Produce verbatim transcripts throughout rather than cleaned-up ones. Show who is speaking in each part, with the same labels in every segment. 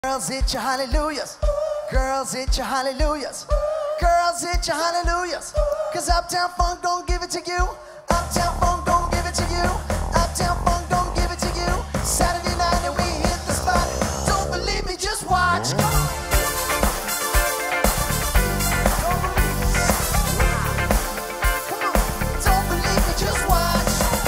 Speaker 1: Girls, hit your hallelujahs. Girls, hit your hallelujahs. Girls, hit your hallelujahs. Cause Uptown Funk don't give it to you. Uptown Funk don't give it to you. Uptown Funk don't give it to you. Saturday night and we hit the spot. Don't believe me, just watch. Come on. Come on. Don't believe me, just watch.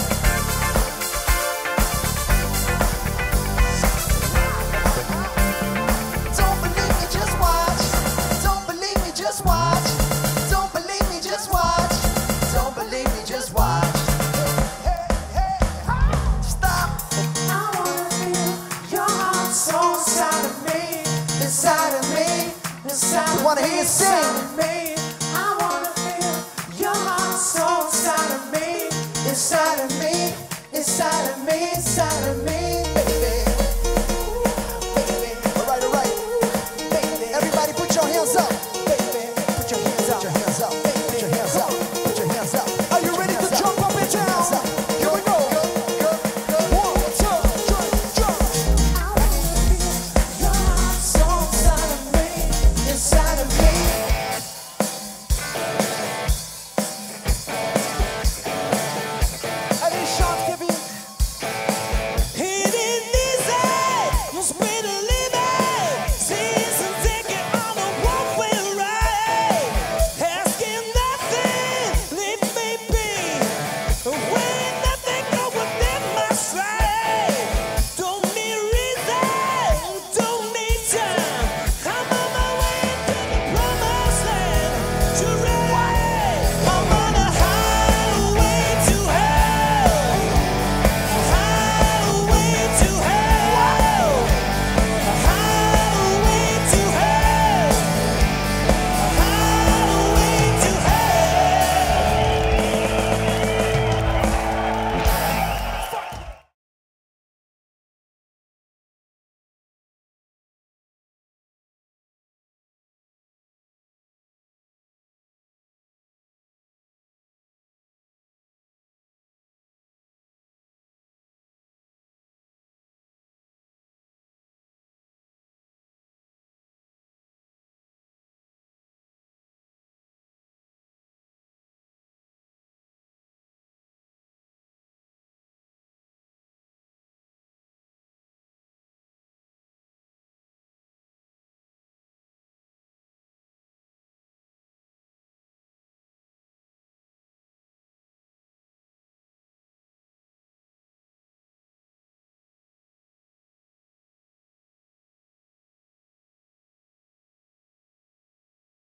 Speaker 1: Don't believe me, just watch. Don't believe me, just watch. Don't believe me, just watch. Don't believe me, just watch. Hey, hey, hey. Stop.
Speaker 2: I wanna feel your heart so inside of me, inside of me, inside
Speaker 1: We wanna hear you sing.
Speaker 2: of me. I wanna feel your heart so inside of me, inside of me, inside of me, inside of me, baby.
Speaker 1: All right, all right. Everybody put your hands up.